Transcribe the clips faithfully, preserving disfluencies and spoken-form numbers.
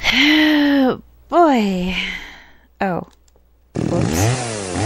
Oh, boy. Oh. Whoops.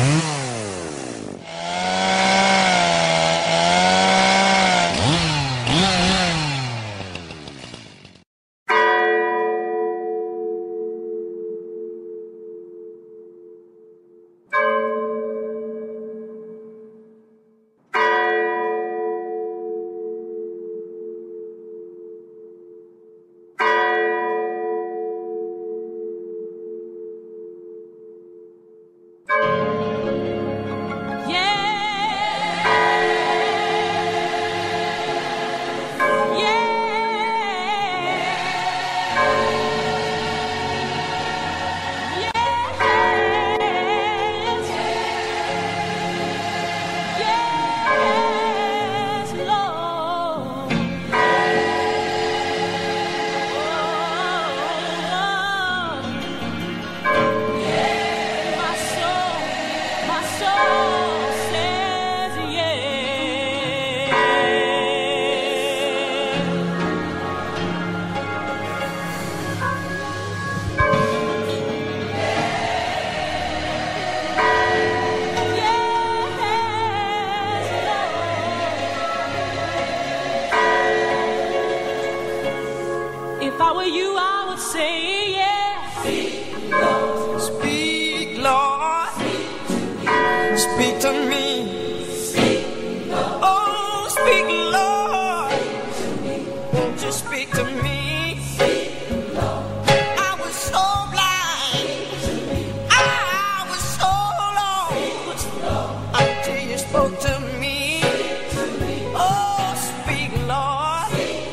If I were you, I would say yes. Speak, Lord. Speak, Lord. Speak to me. Speak, Lord. Oh, speak, Lord. Won't you speak to me? Speak, Lord. I was so blind. I was so lost until you spoke to me. Oh, speak, Lord.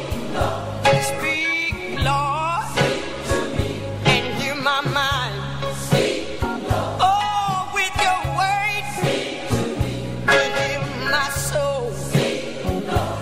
Speak, Lord, and hear my mind. Oh, with your words, and hear my soul.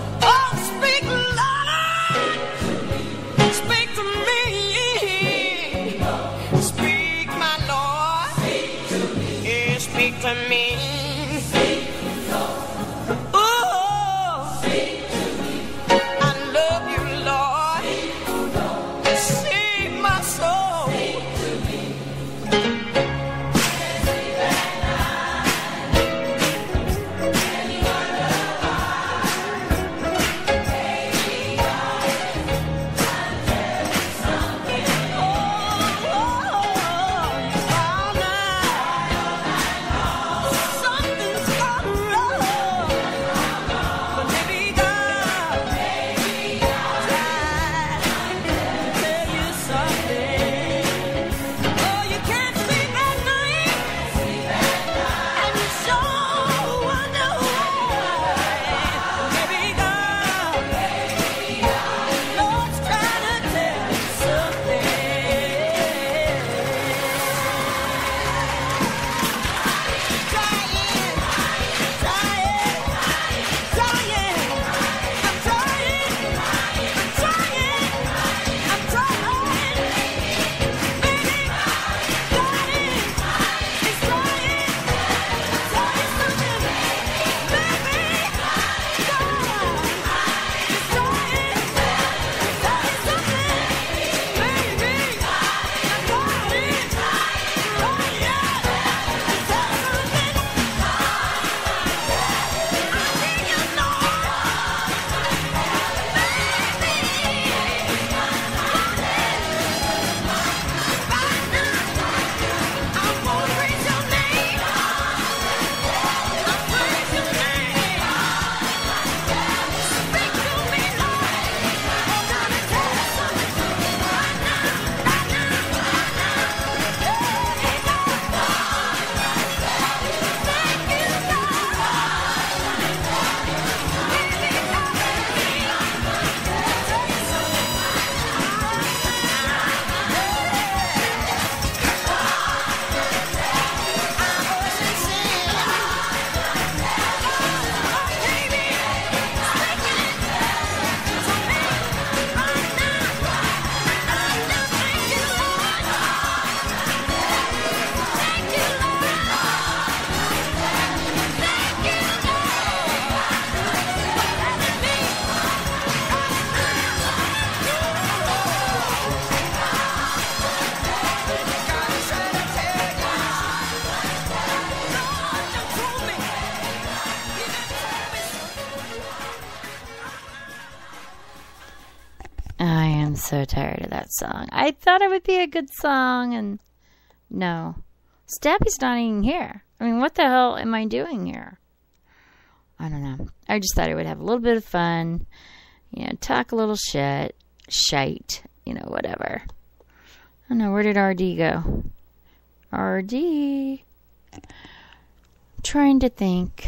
so tired of that song. I thought it would be a good song, and no. Stabby's not even here. I mean, what the hell am I doing here? I don't know. I just thought I would have a little bit of fun, you know, talk a little shit, shite, you know, whatever. I don't know, where did R D go? R D. I'm trying to think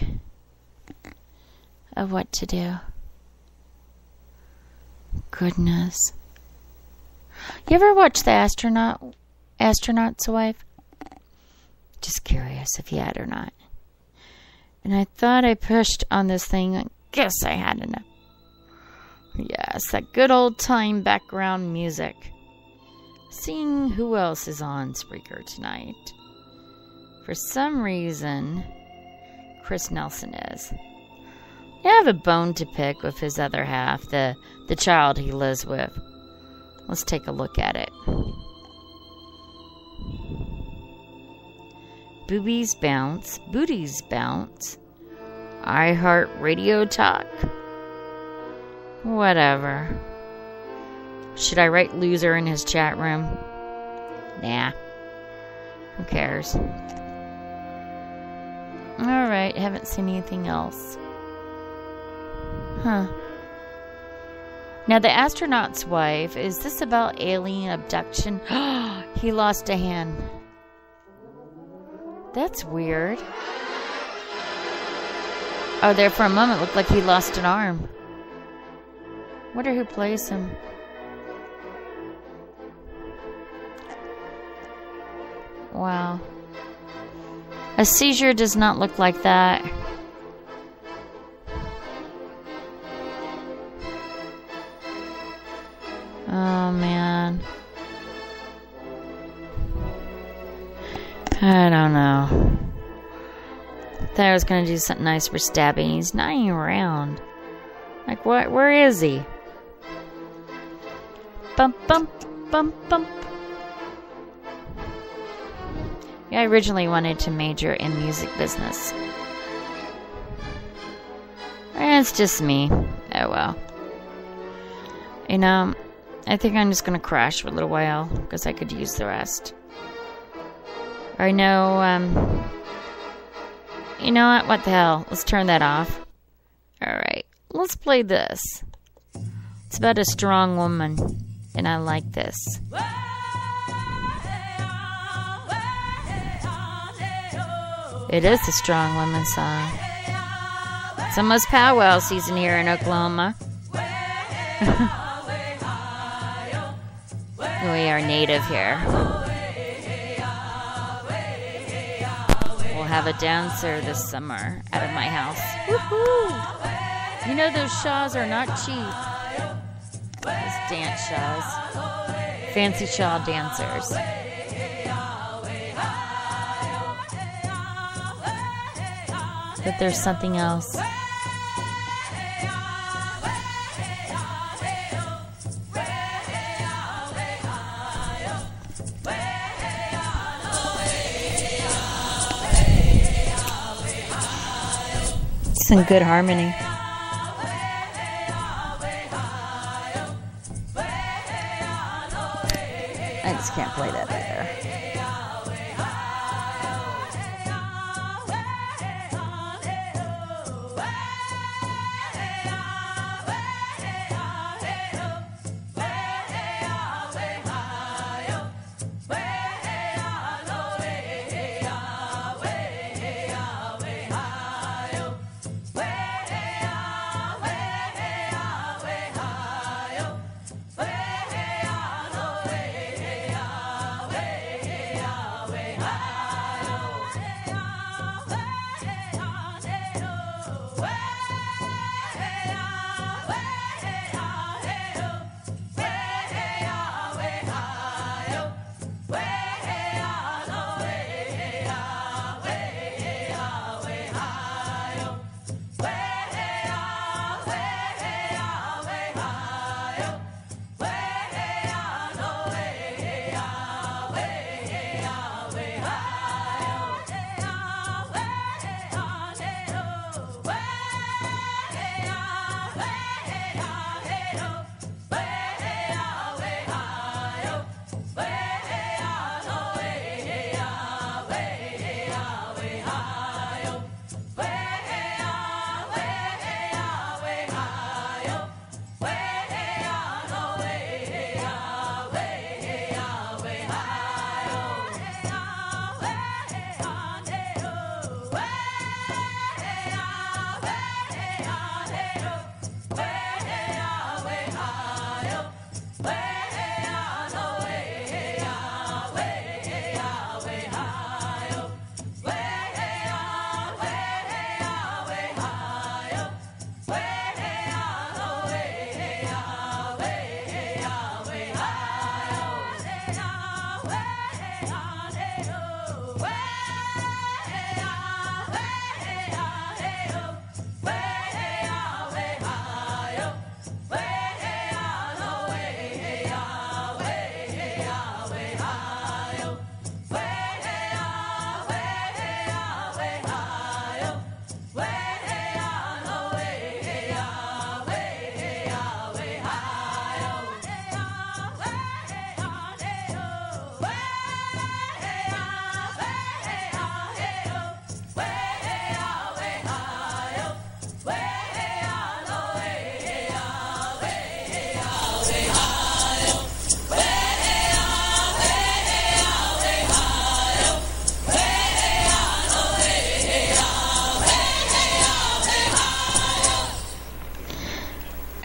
of what to do. Goodness. You ever watch The Astronaut, Astronaut's Wife? Just curious if you had or not. And I thought I pushed on this thing. I guess I had enough. Yes, that good old time background music. Seeing who else is on Spreaker tonight. For some reason, Chris Nelson is. I have a bone to pick with his other half, the, the child he lives with. Let's take a look at it. Boobies bounce, booties bounce. I heart radio talk. Whatever. Should I write loser in his chat room? Nah. Who cares? Alright, haven't seen anything else. Huh. Now, The Astronaut's Wife, is this about alien abduction? He lost a hand. That's weird. Oh, there for a moment looked like he lost an arm. Wonder who plays him. Wow. A seizure does not look like that. Oh, man. I don't know. Thought I was going to do something nice for Stabby. He's not even around. Like, what? Where is he? Bump, bump, bump, bump. Yeah, I originally wanted to major in music business. And it's just me. Oh, well. You know, I think I'm just going to crash for a little while, because I could use the rest. I know, um... you know what? What the hell? Let's turn that off. Alright. Let's play this. It's about a strong woman. And I like this. It is a strong woman song. It's almost powwow season here in Oklahoma. We are native here. We'll have a dancer this summer out of my house. Woohoo! You know those shaws are not cheap. Those dance shaws. Fancy shaw dancers. But there's something else. Some good harmony. I just can't play that either.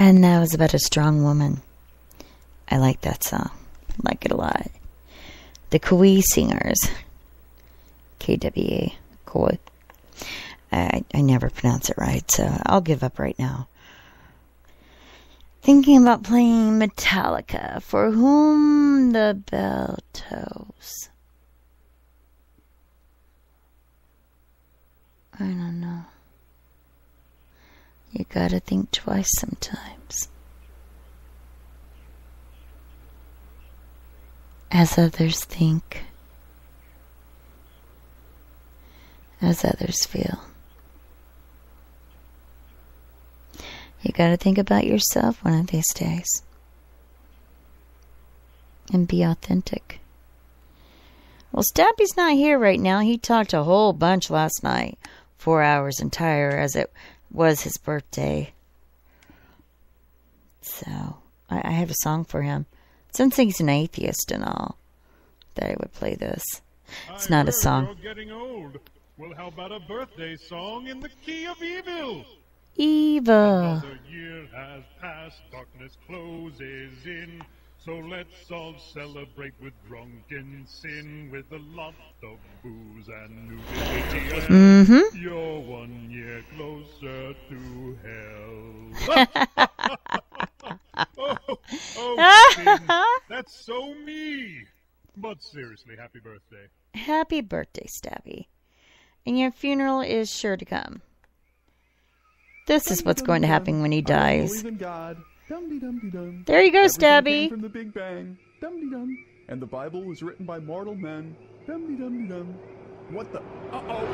And that was about a strong woman. I like that song. I like it a lot. The Kauai Singers. K W A. Kauai. I, I never pronounce it right, so I'll give up right now. Thinking about playing Metallica. For Whom the Bell Tolls. I don't know. You gotta think twice sometimes. As others think. As others feel. You gotta think about yourself one of these days. And be authentic. Well, Stabby's not here right now. He talked a whole bunch last night. Four hours entire, as it was his birthday. So, I, I have a song for him. Since he's an atheist and all, that I would play this. It's not a song. You're getting old. Well, how about a birthday song in the key of evil? Evil. Another year has passed, darkness closes in. So let's all celebrate with drunken sin, with a lot of booze and nudity. Mm-hmm. You're one year closer to hell. oh, oh Finn, that's so me. But seriously, happy birthday. Happy birthday, Stabby. And your funeral is sure to come. This is what's going to happen when he dies. I believe in God. Dum-de-dum-de-dum. There you go, Everything Stabby. came from the Big Bang. Dum-de-dum. And the Bible was written by mortal men. Dum-de-dum-de-dum. What the? Uh-oh.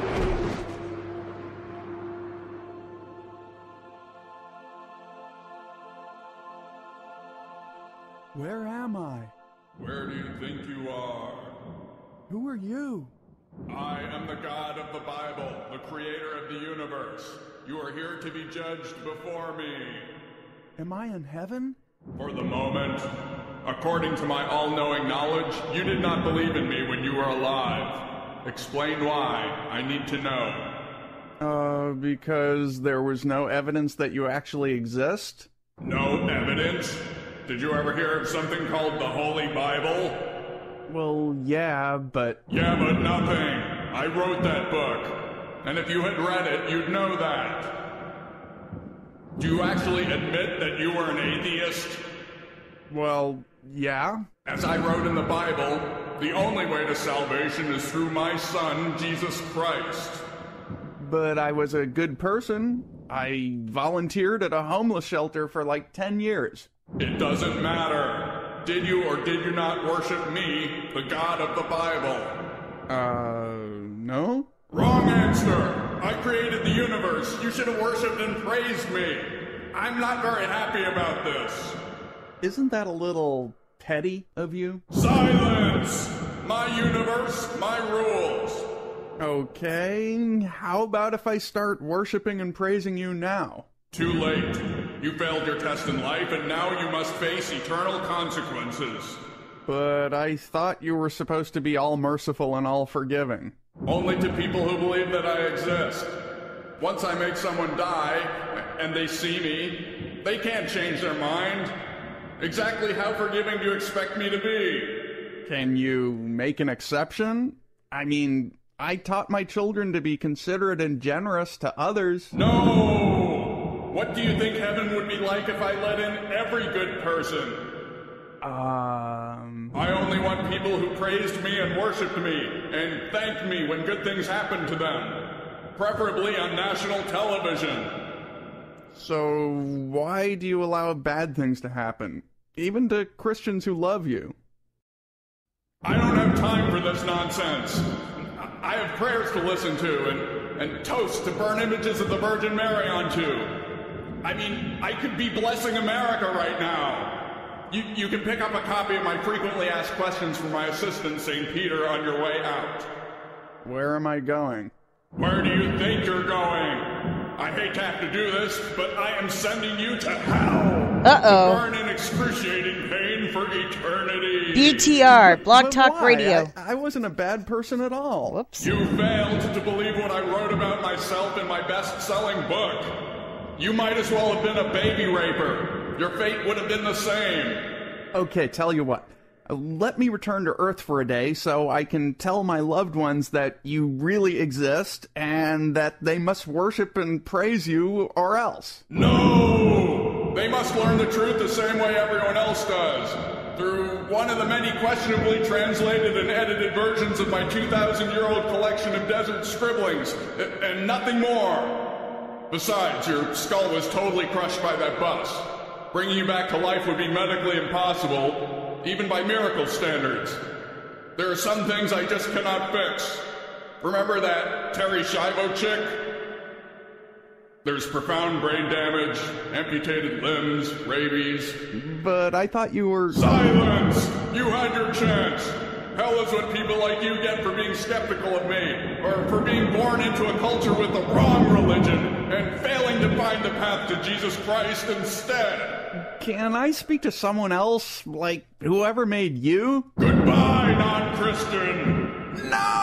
Where am I? Where do you think you are? Who are you? I am the God of the Bible, the creator of the universe. You are here to be judged before me. Am I in heaven? For the moment, according to my all-knowing knowledge, you did not believe in me when you were alive. Explain why. I need to know. Uh, because there was no evidence that you actually exist? No evidence? Did you ever hear of something called the Holy Bible? Well, yeah, but... Yeah, but nothing. I wrote that book. And if you had read it, you'd know that. Do you actually admit that you were an atheist? Well, yeah. As I wrote in the Bible, the only way to salvation is through my son, Jesus Christ. But I was a good person. I volunteered at a homeless shelter for like ten years. It doesn't matter. Did you or did you not worship me, the God of the Bible? Uh, no? Wrong answer. I created the universe. You should have worshipped and praised me. I'm not very happy about this. Isn't that a little petty of you? Silence! My universe, my rules. Okay, how about if I start worshiping and praising you now? Too late. You failed your test in life, and now you must face eternal consequences. But I thought you were supposed to be all merciful and all forgiving. Only to people who believe that I exist. Once I make someone die, and they see me, they can't change their mind. Exactly how forgiving do you expect me to be? Can you make an exception? I mean, I taught my children to be considerate and generous to others. No! What do you think heaven would be like if I let in every good person? Um... I only want people who praised me and worshipped me, and thanked me when good things happened to them. Preferably on national television. So, why do you allow bad things to happen? Even to Christians who love you? I don't have time for this nonsense. I have prayers to listen to, and, and toasts to burn images of the Virgin Mary onto. I mean, I could be blessing America right now. You, you can pick up a copy of my frequently asked questions from my assistant, Saint Peter, on your way out. Where am I going? Where do you think you're going? I hate to have to do this, but I am sending you to hell. Uh-oh. To burn in excruciating pain for eternity. B T R, Blog But Talk why? Radio. I, I wasn't a bad person at all. Whoops. You failed to believe what I wrote about myself in my best-selling book. You might as well have been a baby raper. your fate would have been the same. Okay, tell you what. Let me return to Earth for a day so I can tell my loved ones that you really exist and that they must worship and praise you or else. No! They must learn the truth the same way everyone else does. Through one of the many questionably translated and edited versions of my two thousand year old collection of desert scribblings, and nothing more. Besides, your skull was totally crushed by that bus. Bringing you back to life would be medically impossible, even by miracle standards. There are some things I just cannot fix. Remember that Terry Schiavo chick? There's profound brain damage, amputated limbs, rabies. But I thought you were... Silence! You had your chance! Hell is what people like you get for being skeptical of me, or for being born into a culture with the wrong religion, and failing to find the path to Jesus Christ instead. Can I speak to someone else, like whoever made you? Goodbye, non-Christian! No!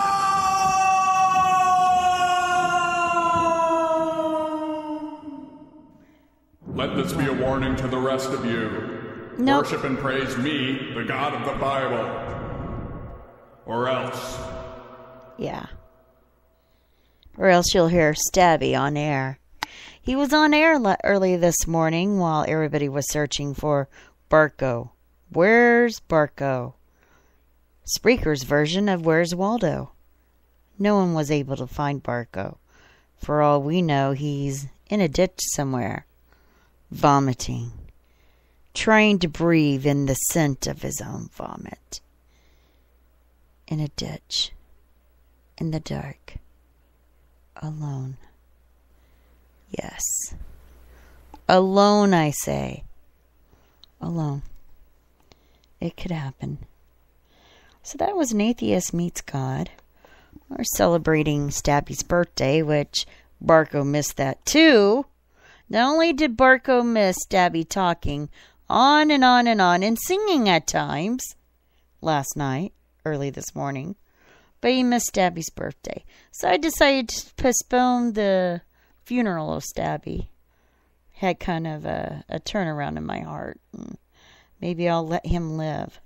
Let this be a warning to the rest of you. Nope. Worship and praise me, the God of the Bible. Or else. Yeah. Or else you'll hear Stabby on air. He was on air le- early this morning while everybody was searching for Barco. Where's Barco? Spreaker's version of Where's Waldo. No one was able to find Barco. For all we know, he's in a ditch somewhere, vomiting, trying to breathe in the scent of his own vomit. In a ditch, in the dark, alone. Yes. Alone, I say. Alone. It could happen. So that was An Atheist Meets God. We're celebrating Stabby's birthday, which Barco missed that too. Not only did Barco miss Stabby talking on and on and on and singing at times last night, early this morning, but he missed Stabby's birthday. So I decided to postpone the funeral of Stabby. Had kind of a, a turnaround in my heart. And maybe I'll let him live.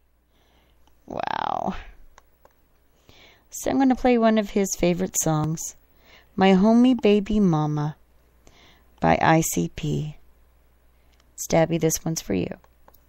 Wow. So I'm going to play one of his favorite songs, My Homie Baby Mama by I C P. Stabby, this one's for you.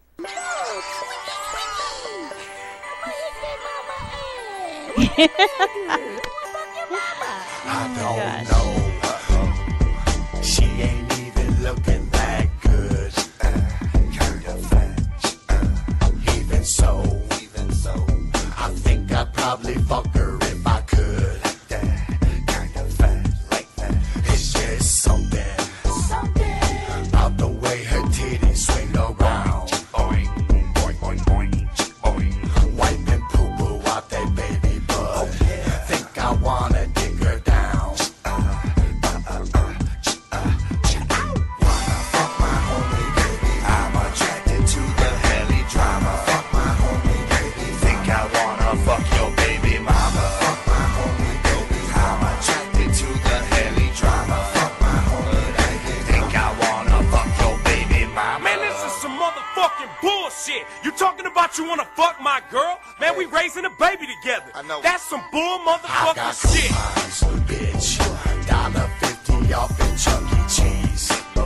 I don't know. Uh-oh. She ain't even looking that good. Uh, kind of fat. Uh, even so, even so, I think I'd probably fuck her if I could. Like that, kind of fat, like that. It's just something, something about the way her titties swing around. Boing, boing, boing, boing, boing. Wiping poo poo out that baby butt. Oh, yeah. Think I wanna dig her down. Uh, uh, uh, uh, uh, Wanna fuck my homie, baby. I'm attracted to the heli drama. Fuck my homie, baby. Think I wanna fuck your baby mama. Fuck my homie, baby. I'm attracted to the heli drama. Fuck my homie, baby. Think I wanna fuck your baby mama. Man, this is some motherfucking bullshit. You talking about you wanna fuck my girl? Man, we raising a baby together. I know. That's some bull I got motherfucking shit. coupons, bitch. Dollar fifty off at Chuck E. Cheese.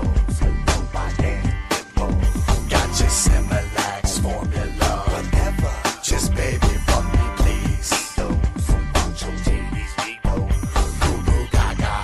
Got your Similac formula. Whatever. Just baby fuck me, please. Goo goo gaga.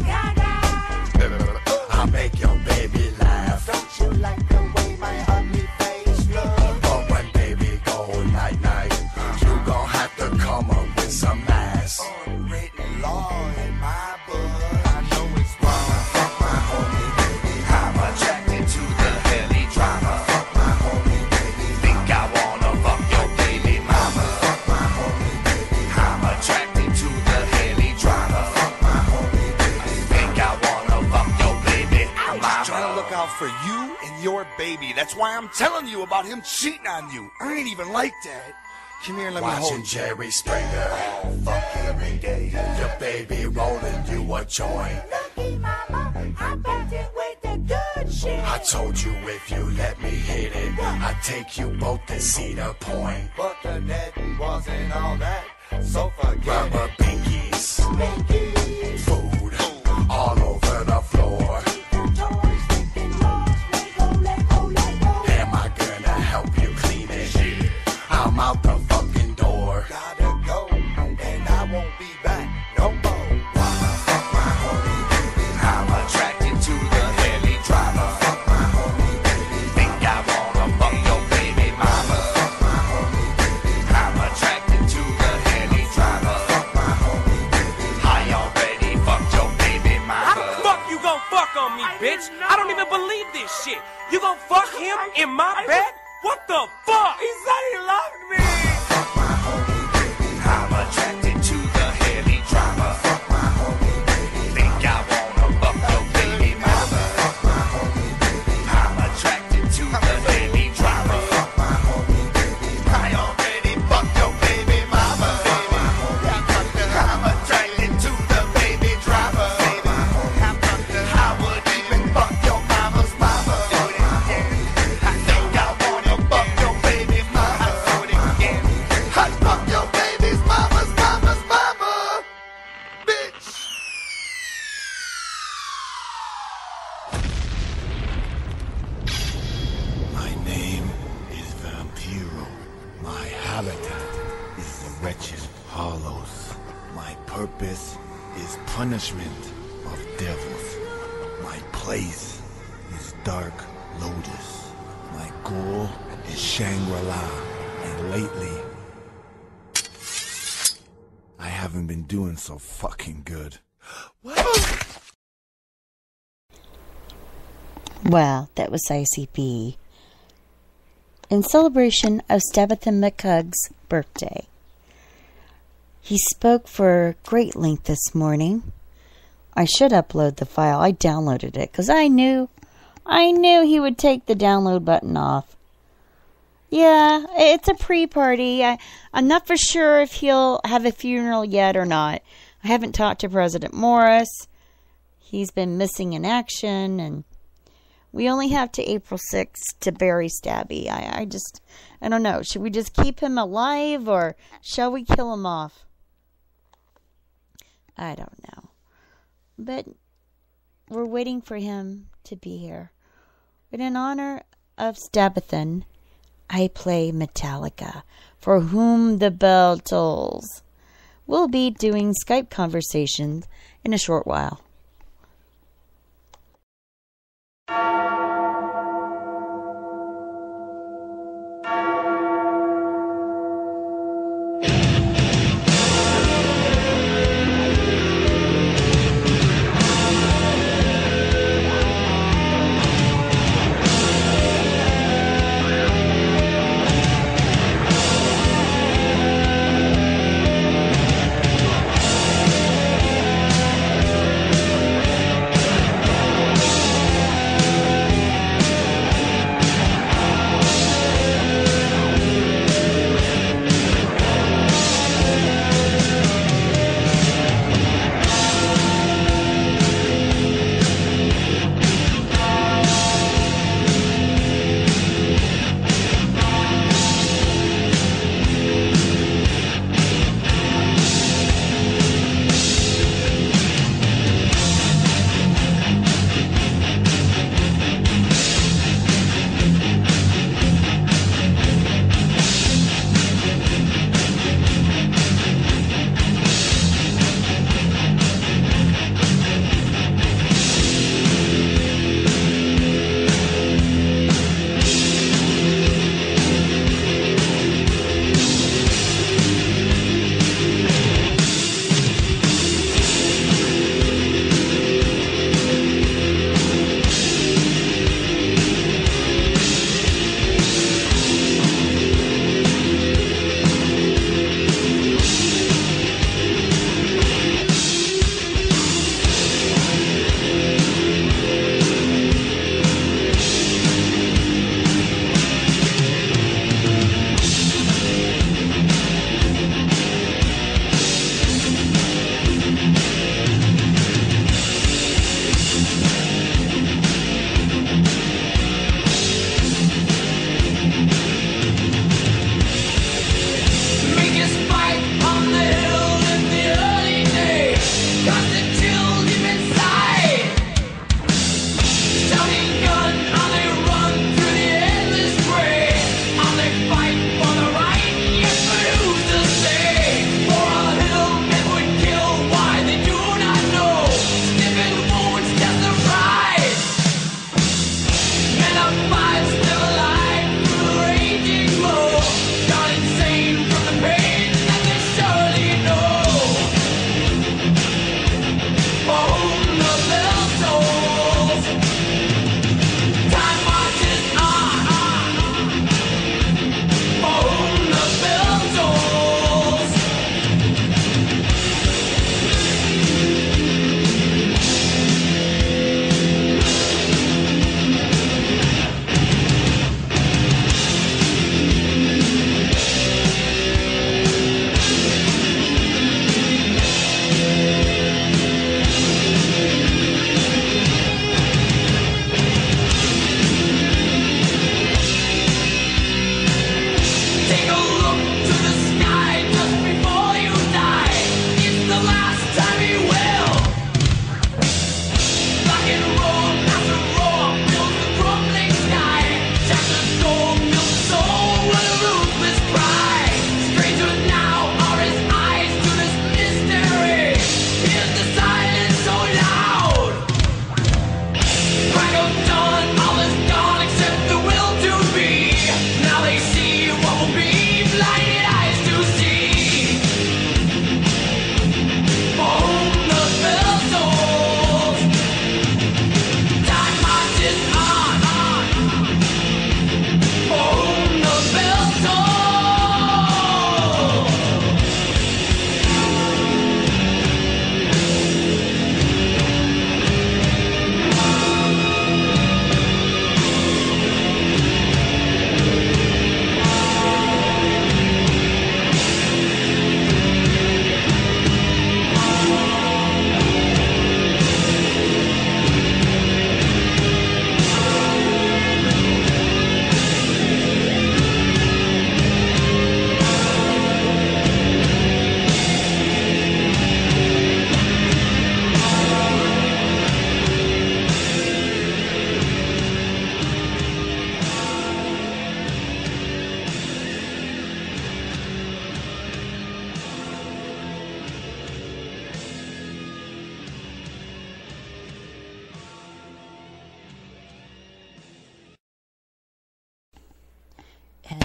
I'll make your baby laugh. Don't you like the way my ugly face looks? But when baby go night night, you gon' have to come up with some ass. Unwritten law in my book. I know it's wrong. Fuck my homie, baby. I'm attracted to the heli drama. Fuck my homie, baby. Think I wanna fuck your baby mama. Fuck my homie, baby. I'm attracted to the heli drama. Fuck my homie, baby. Think I wanna fuck your baby I'm mama. just trying to look out for you and your baby. That's why I'm telling you about him cheating on you. I ain't even like that. Come here and let me hold Watching you. Jerry Springer all fucking day. Your baby rolling you a joint. Lucky mama, I bet it with the good. good shit. I told you if you let me hit it, I'd take you both to Cedar Point. But the net wasn't all that, so forget Rubber it. pinkies, Pinky, food all over the floor. toys, thinking balls, Lego, Lego, Lego. Am I gonna help you clean it? I'm out the fucking door. Gotta go, and I won't be back no more. Wanna fuck my homie, baby? I'm attracted to the heli driver. Fuck my homie, baby. Think I wanna fuck your baby mama. Fuck my homie, baby. I'm attracted to the heli driver. Fuck my homie, baby. I already fucked your baby How mama. the fuck you gon' fuck on me, bitch? I don't even believe this shit. You gon' fuck him in my bed? What the fuck? He said he loved me. Fuck my homie, baby. I'm attracted to the heli driver. Fuck my homie, baby. Think I wanna fuck your baby mama. Fuck my homie, baby. I'm attracted to the heli driver. Fuck my homie, baby. I already fucked your baby mama. Baby. I'm attracted to the baby driver. Baby. I would even fuck your mama's mama. I think I wanna fuck your baby mama. I'd fuck your baby's mama's mama's mama. Bitch. My name is Vampiro. My habitat is the wretched hollows. My purpose is punishment of devils. My place is Dark Lotus. My goal is Shangri-La. And lately, I haven't been doing so fucking good. Well, that was I C P. In celebration of Stabbathan McHug's birthday. He spoke for great length this morning. I should upload the file. I downloaded it because I knew, I knew he would take the download button off. Yeah, it's a pre-party. I, I'm not for sure if he'll have a funeral yet or not. I haven't talked to President Morris. He's been missing in action, and we only have to April sixth to bury Stabby. I, I just, I don't know. Should we just keep him alive, or shall we kill him off? I don't know. But we're waiting for him to be here. But in honor of Stabbathan, I play Metallica, For Whom the Bell Tolls. We'll be doing Skype conversations in a short while.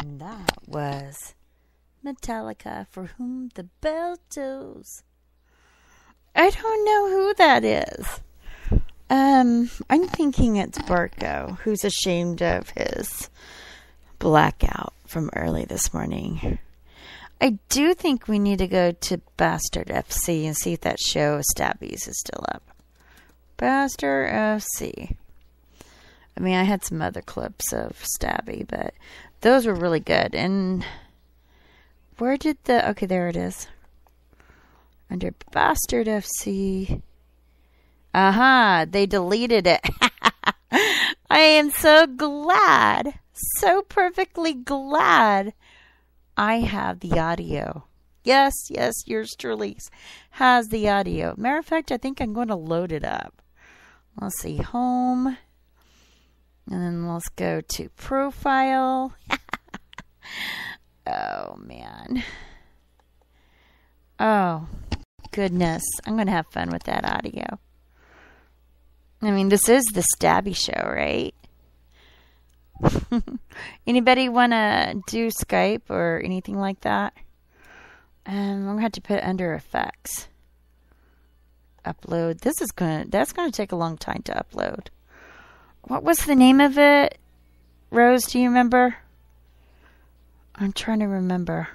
And that was Metallica, For Whom the Bell Tolls. I don't know who that is. Um, I'm thinking it's Barco, who's ashamed of his blackout from early this morning. I do think we need to go to Bastard F C and see if that show of Stabby's is still up. Bastard F C. I mean, I had some other clips of Stabby, but those were really good. And where did the... Okay, there it is. Under Bastard F C. Aha, they deleted it. I am so glad, so perfectly glad I have the audio. Yes, yes, yours truly has the audio. Matter of fact, I think I'm going to load it up. Let's see, home. And then let's go to profile. Oh, man. Oh, goodness. I'm going to have fun with that audio. I mean, this is the Stabby show, right? Anybody want to do Skype or anything like that? Um, I'm going to have to put it under effects. Upload. This is going to, that's going to take a long time to upload. What was the name of it? Rose, do you remember? I'm trying to remember.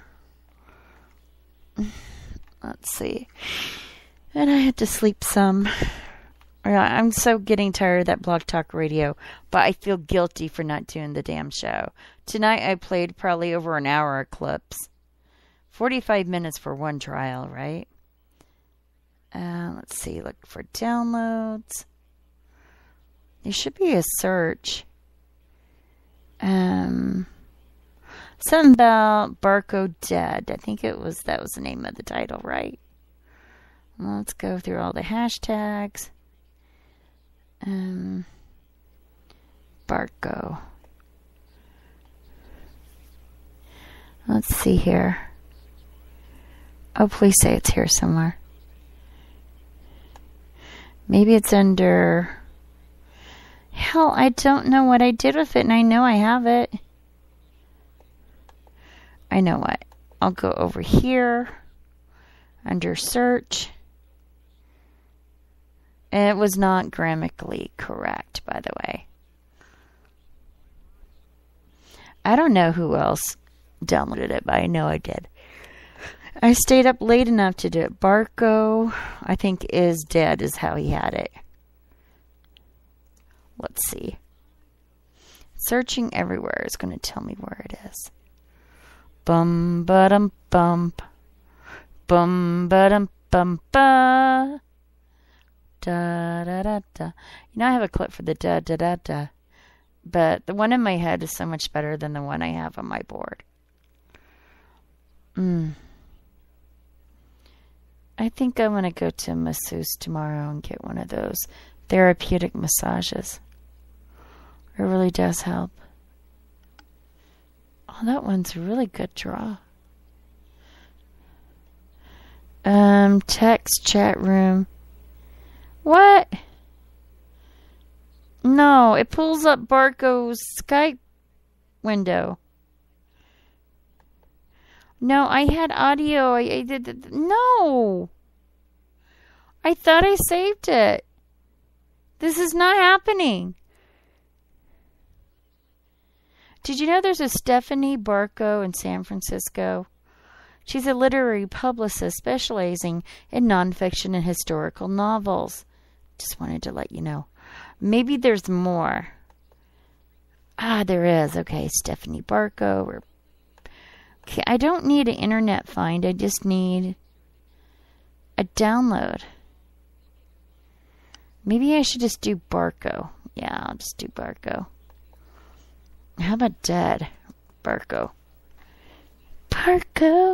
Let's see. And I had to sleep some. I'm so getting tired of that Blog Talk Radio, but I feel guilty for not doing the damn show. Tonight I played probably over an hour of clips. forty-five minutes for one trial, right? Uh, let's see. Look for downloads. There should be a search. Um, something about Barco Dead. I think it was, that was the name of the title, right? Let's go through all the hashtags. Um, Barco. Let's see here. Oh, please say it's here somewhere. Maybe it's under... Hell, I don't know what I did with it, and I know I have it. I know what. I'll go over here. Under search. It was not grammatically correct, by the way. I don't know who else downloaded it, but I know I did. I stayed up late enough to do it. Barco, I think, is dead, is how he had it. Let's see. Searching everywhere is going to tell me where it is. Bum ba dum bump. Bum ba dum bum ba. Da da da da. You know, I have a clip for the da da da da, but the one in my head is so much better than the one I have on my board. Mm. I think I'm gonna go to a masseuse tomorrow and get one of those therapeutic massages. It really does help. Oh, that one's a really good draw. Um, text chat room. What? No, it pulls up Barco's Skype window. No, I had audio. I, I did. No. I thought I saved it. This is not happening. Did you know there's a Stephanie Barco in San Francisco? She's a literary publicist specializing in nonfiction and historical novels. Just wanted to let you know. Maybe there's more. Ah, there is. Okay, Stephanie Barco. Or... Okay, I don't need an internet find. I just need a download. Maybe I should just do Barco. Yeah, I'll just do Barco. How about Dead? Barco. Barco.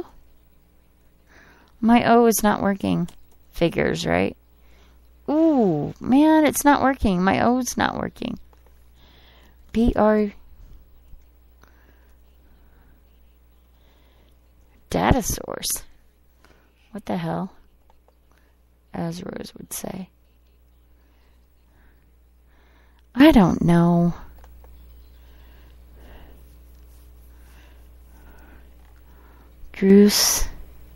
My O is not working. Figures, right? Ooh, man, it's not working. My O's not working. B R. Data source. What the hell? As Rose would say. I don't know. Bruce.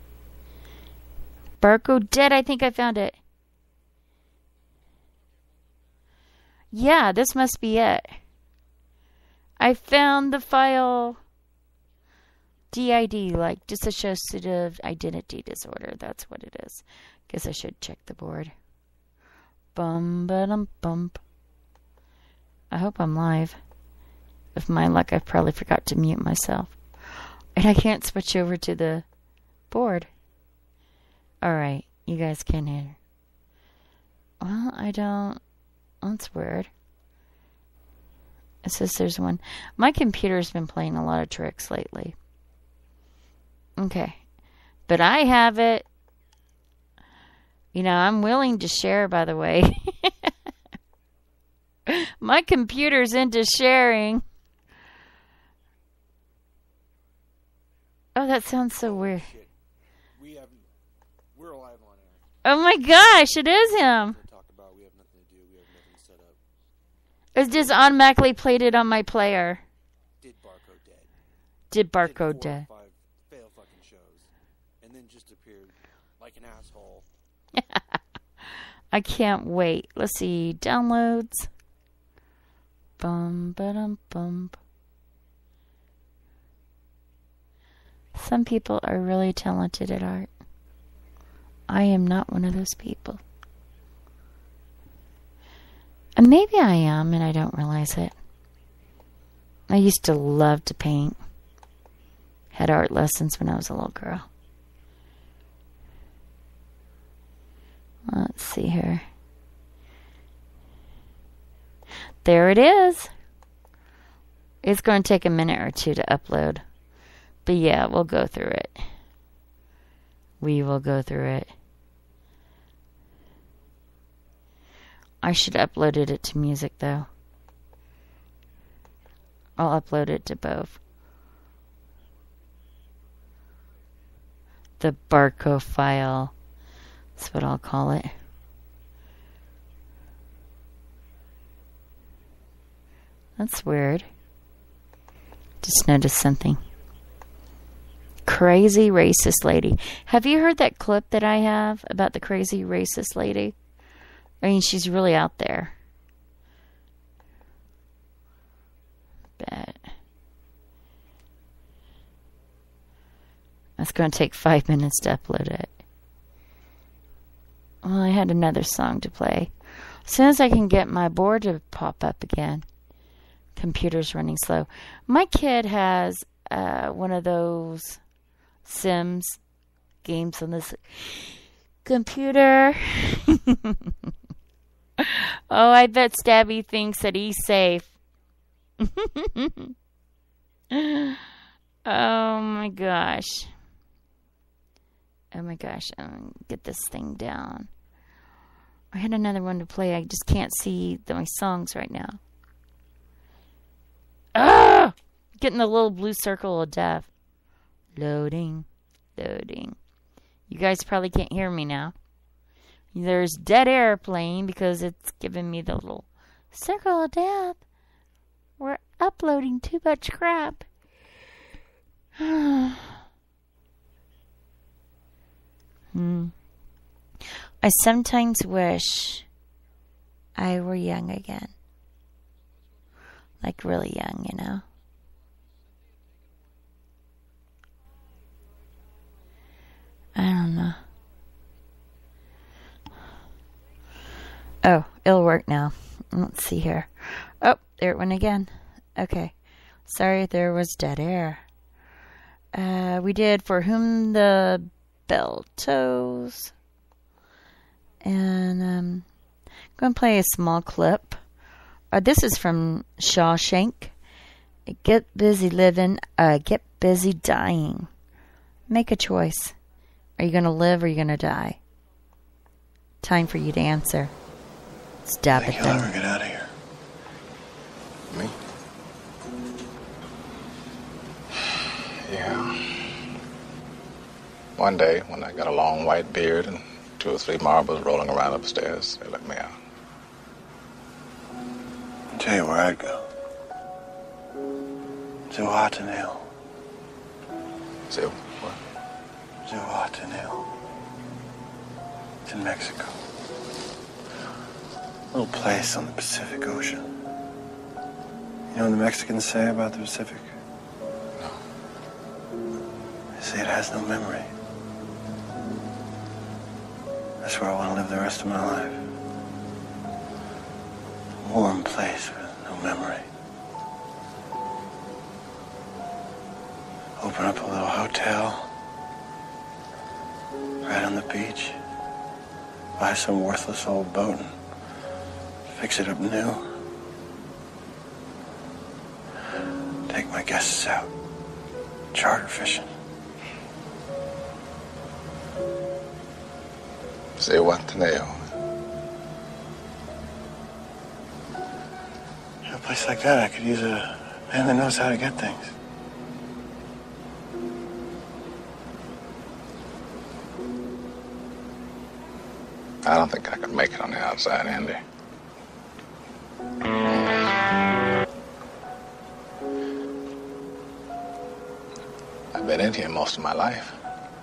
Barco dead. I think I found it. Yeah, this must be it. I found the file D I D, like dissociative identity disorder. That's what it is. Guess I should check the board. Bum ba dum bump. I hope I'm live. With my luck, I probably forgot to mute myself. And I can't switch over to the board. Alright, you guys can hear. Well, I don't... That's weird. It says there's one. My computer's been playing a lot of tricks lately. Okay. But I have it. You know, I'm willing to share, by the way. My computer's into sharing. Oh, that sounds so weird. We have, we're alive on air. Oh my gosh, it is him. Talk about we have nothing to do. We have nothing set up. It's just automatically played it on my player. Did Barco dead? Did Barco dead? Five fail fucking shows, and then just appeared like an asshole. I can't wait. Let's see downloads. Bum ba dum bum. Some people are really talented at art. I am not one of those people. And maybe I am and I don't realize it. I used to love to paint. Had art lessons when I was a little girl. Let's see here. There it is. It's going to take a minute or two to upload. But yeah, we'll go through it. We will go through it. I should have uploaded it to music, though. I'll upload it to both. The Barco file. That's what I'll call it. That's weird. Just noticed something. Crazy racist lady. Have you heard that clip that I have about the crazy racist lady? I mean, she's really out there. Bet. It's going to take five minutes to upload it. Well, I had another song to play. As soon as I can get my board to pop up again. Computer's running slow. My kid has uh, one of those Sims games on this computer. Oh, I bet Stabby thinks that he's safe. Oh my gosh. Oh my gosh. I'm gonna get this thing down. I had another one to play. I just can't see the, my songs right now. Ah! Getting the little blue circle of death. Loading. Loading. You guys probably can't hear me now. There's dead air playing because it's giving me the little circle of death. We're uploading too much crap. hmm. I sometimes wish I were young again. Like really young, you know. I don't know. Oh, it'll work now. Let's see here. Oh, there it went again. Okay. Sorry, there was dead air. Uh, we did For Whom the Bell Tolls. And um, I'm going to play a small clip. Uh, this is from Shawshank. Get busy living, uh, get busy dying. Make a choice. Are you going to live or are you going to die? Time for you to answer. Stop Think it you'll then. ever get out of here? Me? Yeah. One day, when I got a long white beard and two or three marbles rolling around upstairs, they let me out. I'll tell you where I'd go. To Hot Hill. So, what? Zihuatanejo. It's in Mexico. A little place on the Pacific Ocean. You know what the Mexicans say about the Pacific? No. They say it has no memory. That's where I want to live the rest of my life. A warm place with no memory. Open up a little hotel right on the beach. Buy some worthless old boat and fix it up new. Take my guests out. Charter fishing. Zihuatanejo. In a place like that, I could use a man that knows how to get things. I don't think I could make it on the outside, Andy. I've been in here most of my life.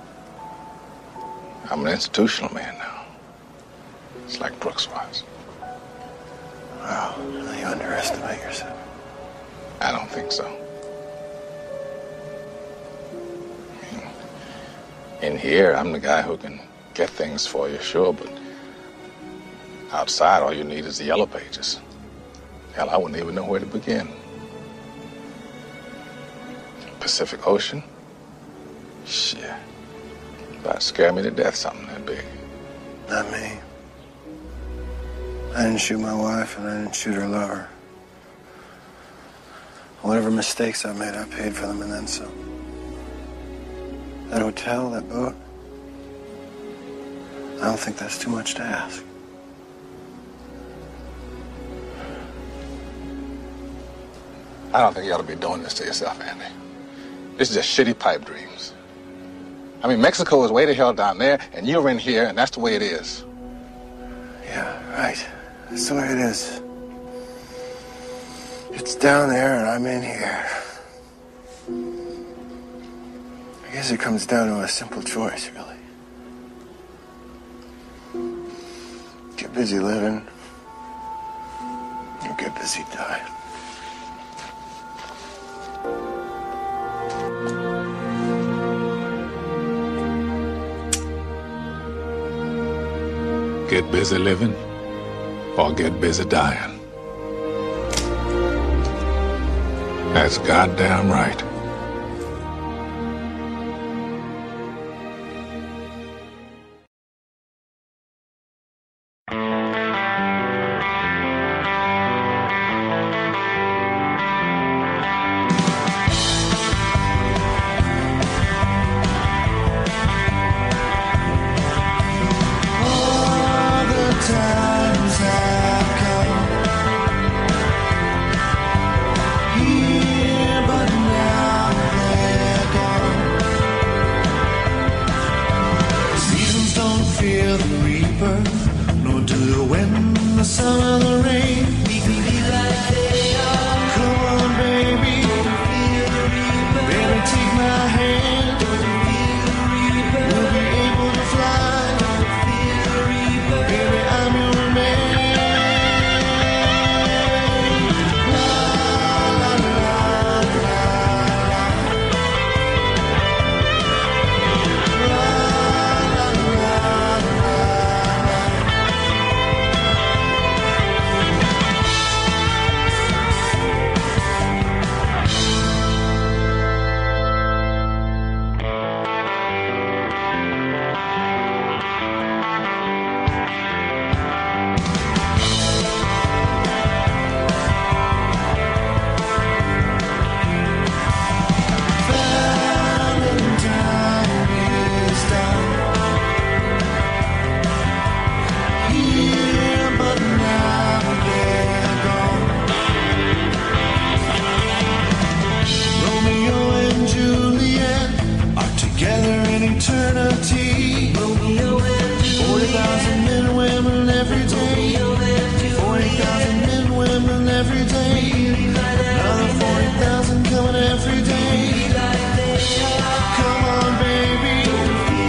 I'm an institutional man now. It's like Brooks was. Wow, you underestimate yourself. I don't think so. In here, I'm the guy who can get things for you, sure, but outside, all you need is the yellow pages. Hell, I wouldn't even know where to begin. Pacific Ocean? Shit. About scare me to death, something that big. Not me. I didn't shoot my wife, and I didn't shoot her lover. Whatever mistakes I made, I paid for them and then some. That hotel, that boat, I don't think that's too much to ask. I don't think you ought to be doing this to yourself, Andy. This is just shitty pipe dreams. I mean, Mexico is way the hell down there, and you're in here, and that's the way it is. Yeah, right. That's the way it is. It's down there, and I'm in here. I guess it comes down to a simple choice, really. Get busy living, or get busy dying. Get busy living, or get busy dying. That's goddamn right. Come on, baby.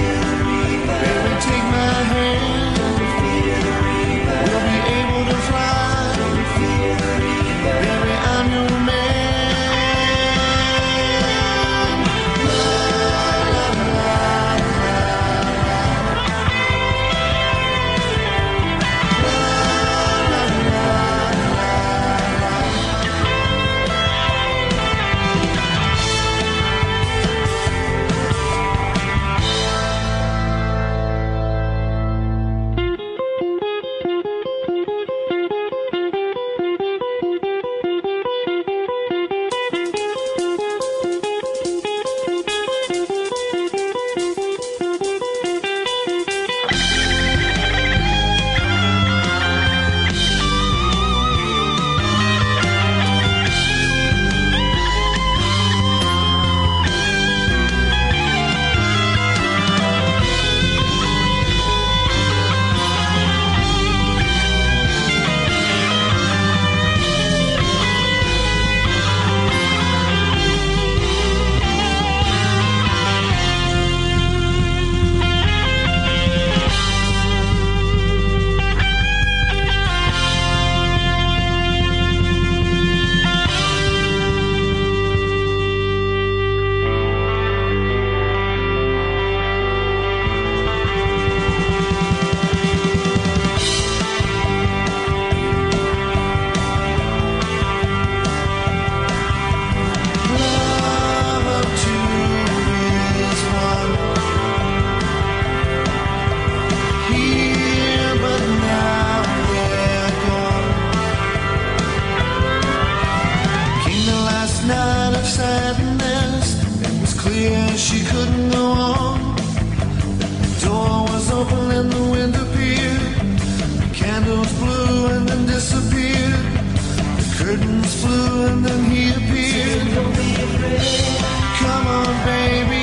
flew and then he appeared. Come on, baby.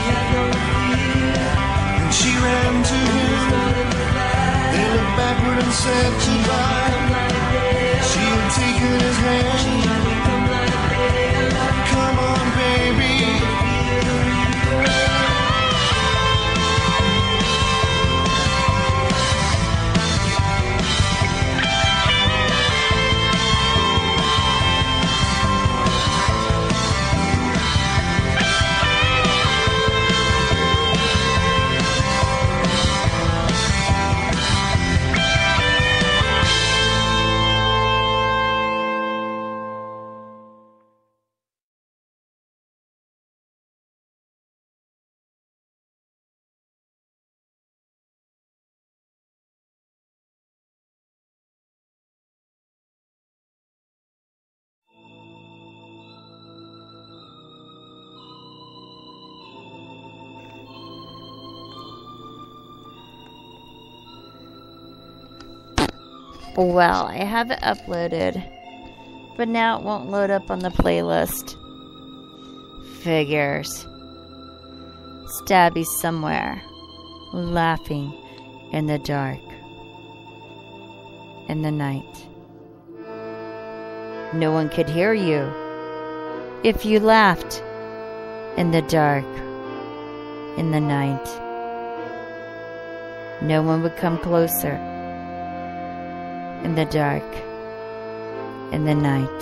And she ran to him. They looked backward and said goodbye. She had taken his hand. Come on, baby. Well, I have it uploaded, but now it won't load up on the playlist. Figures. Stabby's somewhere, laughing in the dark, in the night. No one could hear you if you laughed in the dark, in the night. No one would come closer. In the dark, in the night.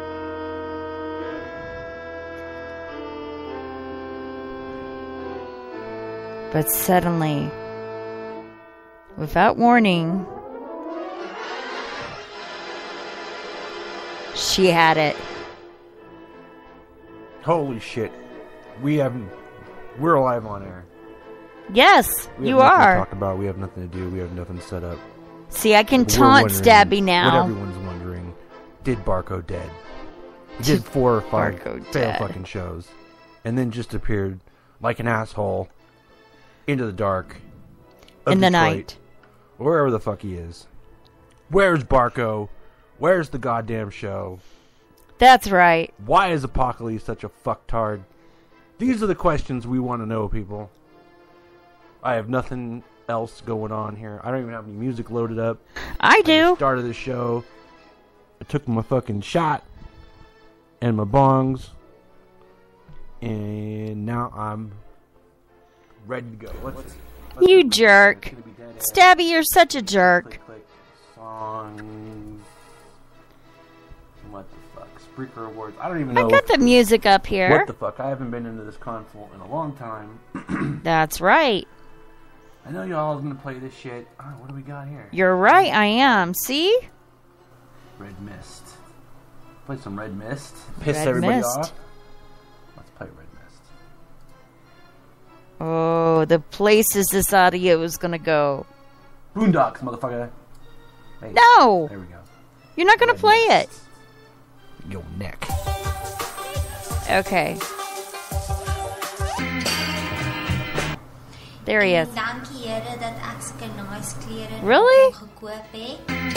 But suddenly, without warning, she had it. Holy shit. We haven't... We're alive on air. Yes, we you have nothing are. To talk about. We have nothing to do. We have nothing set up. See, I can We're taunt wondering Stabby now. What everyone's wondering, did Barco dead? He did four or five Barco fail dead. fucking shows. And then just appeared like an asshole into the dark of in the Detroit, night. wherever the fuck he is. Where's Barco? Where's the goddamn show? That's right. Why is Apocalypse such a fucktard? These are the questions we want to know, people. I have nothing else going on here. I don't even have any music loaded up. I do. I started the show. I took my fucking shot and my bongs, and now I'm ready to go. Let's, let's You jerk. Stabby, you're such a jerk. Click, click. Songs. What the fuck? Spreaker Awards. I don't even know. I got the music up here. What the fuck? I haven't been into this console in a long time. That's right. I know y'all are going to play this shit. Oh, what do we got here? You're right, I am. See? Red Mist. Play some Red Mist. Piss Red everybody Mist. off. Let's play Red Mist. Oh, the places this audio is going to go. Boondocks, motherfucker. Hey, No! There we go. You're not going to play it. Your neck. Okay. There he is. Dankie Here dat ek sulke nice klere Really? gekoop het.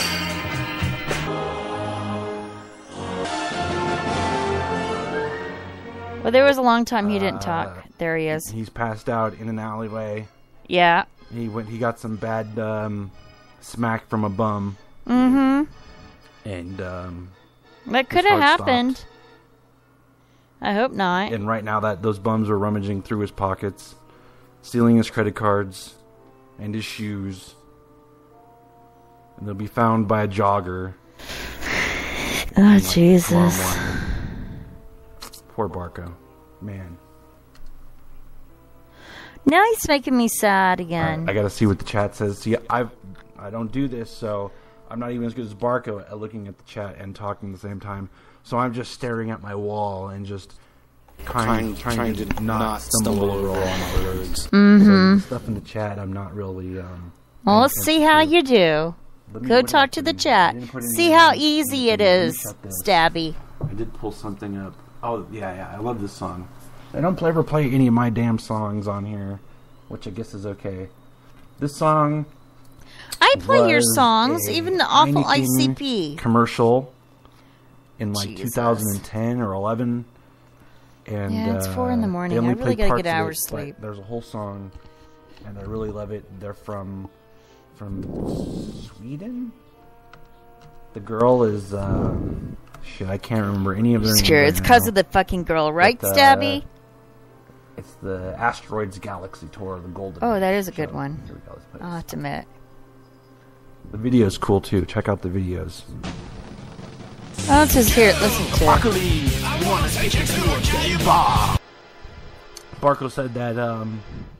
Well, there was a long time he didn't talk. Uh, There he is. He's passed out in an alleyway. Yeah. He went. He got some bad um, smack from a bum. Mm-hmm. And um, That his could have heart happened. stopped. I hope not. And right now, that those bums are rummaging through his pockets, stealing his credit cards and his shoes, and they'll be found by a jogger. Oh, like, Jesus. tomorrow morning. Poor Barco, man. Now he's making me sad again. Right, I gotta see what the chat says. See, I I don't do this, so I'm not even as good as Barco at looking at the chat and talking at the same time. So I'm just staring at my wall and just kind, Kind- trying, trying to, to not not stumble, stumble over over all all my my words. Mhm. So stuff in the chat, I'm not really. Um, Well, let's see how you do. Let me- Go what did I talk to put the in? I chat. didn't put any See in. how easy it Let me is, shut this. Stabby. I did pull something up. Oh yeah, yeah, I love this song. I don't ever play any of my damn songs on here, which I guess is okay. This song. I play your was songs, a even the awful I C Heineken P. commercial in like Jesus. two thousand ten or eleven. And Yeah, it's four in the uh, morning. they only I really played gotta get parts of hours it, but sleep. There's a whole song, and I really love it. They're from from Sweden. The girl is um, shit. I can't remember any of their names. Sure, right it's because now. of the fucking girl, right, But, uh, Stabby? It's the Asteroids Galaxy Tour, the Golden. Oh, that Age is a good show. one. Here we go, let's play I'll have to admit. The video's cool too. Check out the videos. Oh, let's just hear it. Listen to it. I wanna take you to a gay bar. Barco said that um,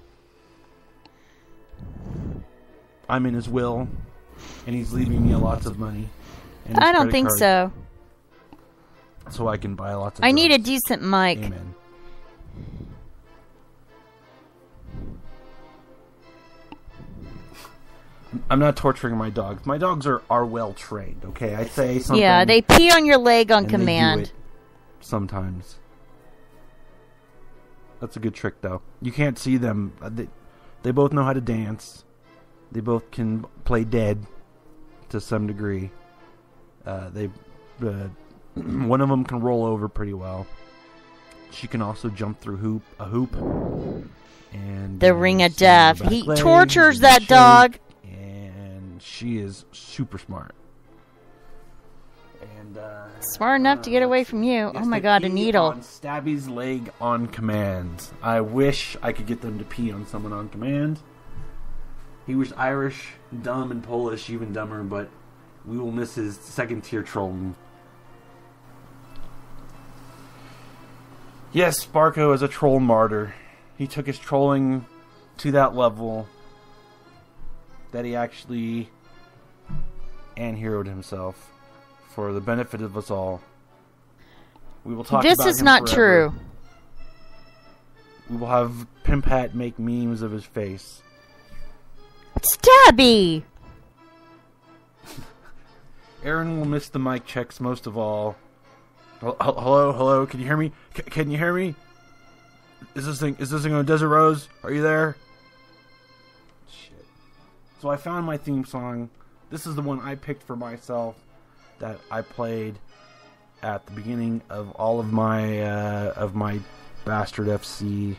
I'm in his will, and he's leaving me lots of money. and his I don't credit think card so. So I can buy lots of I need a drugs. decent mic. Amen. I'm not torturing my dogs. My dogs are, are well trained, okay? I say something. Yeah, they pee on your leg on and they do command. it sometimes. That's a good trick, though. You can't see them. Uh, They, they both know how to dance. They both can play dead to some degree. Uh, they, uh, one of them can roll over pretty well. She can also jump through hoop a hoop. And The uh, ring of stand on death. her back He legs tortures and that shake, dog. And she is super smart. And uh, Smart enough to get away from you. Yes, Oh my they god, a pee needle. on Stabby's leg on command. I wish I could get them to pee on someone on command. He was Irish, dumb, and Polish, even dumber, but we will miss his second tier trolling. Yes, Barco is a troll martyr. He took his trolling to that level that he actually and-heroed himself for the benefit of us all. We will talk This about is him not forever. true. We will have Pimp Hat make memes of his face. Stabby! Aaron will miss the mic checks most of all. Hel- hel- Hello, hello, can you hear me? C- can you hear me? Is this thing, is this thing on Desert Rose? Are you there? Shit. So I found my theme song. This is the one I picked for myself that I played at the beginning of all of my, uh, of my Bastard F C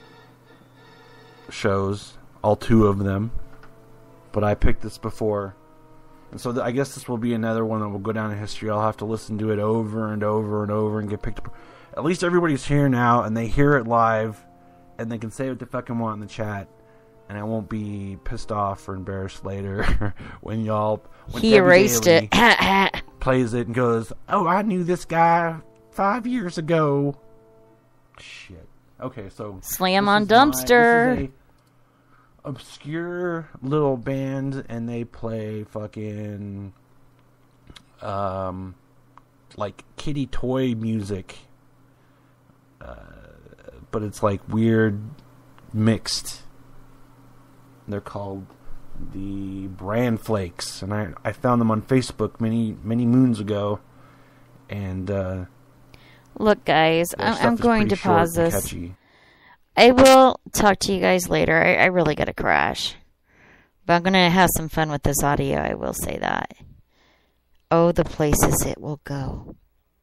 shows. All two of them. But I picked this before. And so th- I guess this will be another one that will go down in history. I'll have to listen to it over and over and over and get picked up. At least everybody's here now, and they hear it live, and they can say what the fucking want in the chat, and I won't be pissed off or embarrassed later when y'all... When He Debbie erased Daly it. plays it and goes, oh, I knew this guy five years ago. Shit. Okay, so... Slam this on is my- dumpster. this is a obscure little band, and they play fucking um like kiddie toy music, uh, but it's like weird mixed. They're called the Bran Flakes, and I I found them on Facebook many many moons ago, and uh, Look, guys, their I'm, stuff I'm is going pretty to short pause and this. catchy. I will talk to you guys later. I, I really gotta crash. But I'm gonna have some fun with this audio, I will say that. Oh, the places it will go.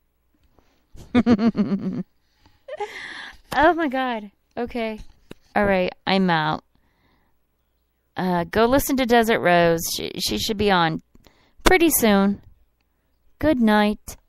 Oh my god. Okay. Alright, I'm out. Uh, go listen to Desert Rose. She, she should be on pretty soon. Good night.